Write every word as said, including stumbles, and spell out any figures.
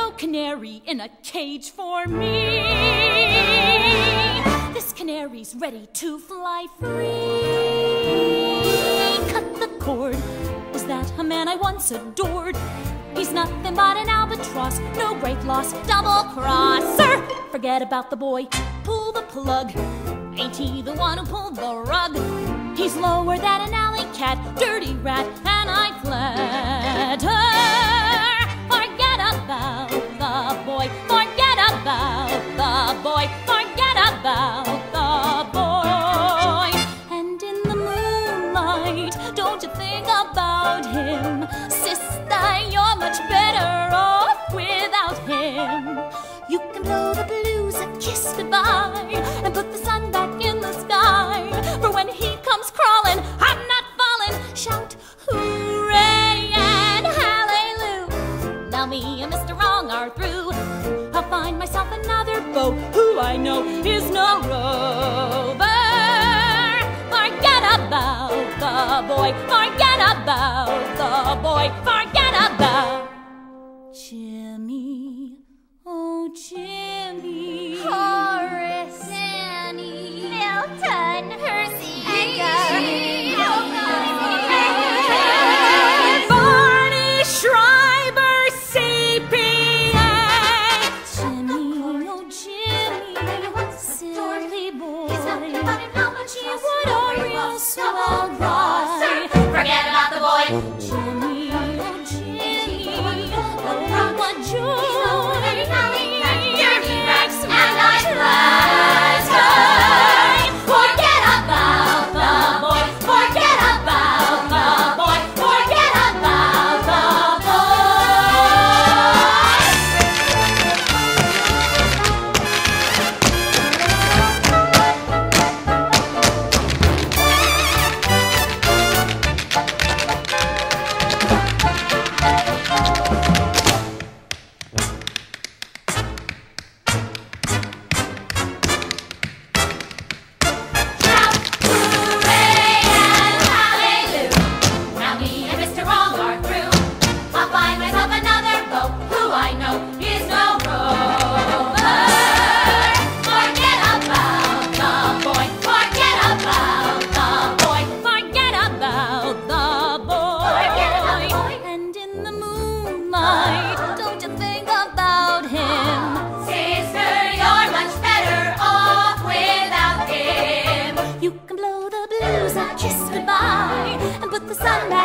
no canary in a cage for me. This canary's ready to fly free. Cut the cord. Was that a man I once adored? He's nothing but an albatross, no great loss, double-crosser. Forget about the boy, pull the plug. Ain't he the one who pulled the rug? He's lower than an alley cat, dirty rat, and I flatter. Forget about the boy, forget about the boy, forget about the boy. And in the moonlight, don't you think about him? Sister, you're much better off without him. You can blow the blues a kiss goodbye and put the sun back in the sky. For when he comes crawling, I'm not falling. Shout hooray and hallelujah. Now me and Mister Wrong are through. I'll find myself another beau who I know is no rover. Forget about the boy, forget about the boy, forget about Jimmy, oh Jimmy, Horace, Danny, Milton, Percy, Barney, Schreiber, Sepia, Jimmy, oh Jimmy, silly boy, gee, what a real swell guy. Forget about the boy. Jimmy, oh Jimmy, oh what joy. Dirty rats and I flatter. Forget about the boy. Forget about the boy. Forget about the sun